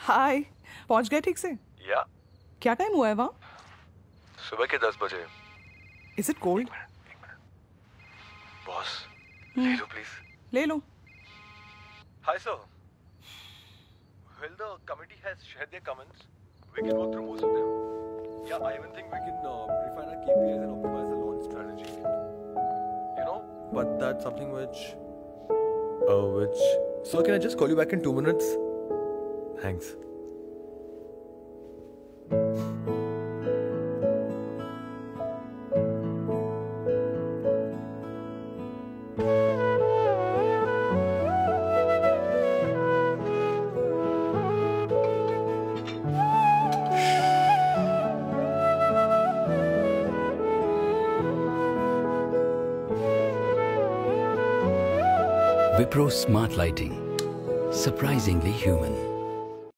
हाय, पहुंच गए ठीक से? या क्या टाइम हुआ है वहाँ? सुबह के 10 बजे। Is it cold? एक मिनट बॉस, ले लो प्लीज। ले लो। Hi sir, well the committee has shared their comments. We can work through most of them. Yeah, I even think we can refine our KPIs and optimize the launch strategy. You know, but that's something which Sir, can I just call you back in 2 minutes? Thanks. Wipro Smart Lighting. Surprisingly human.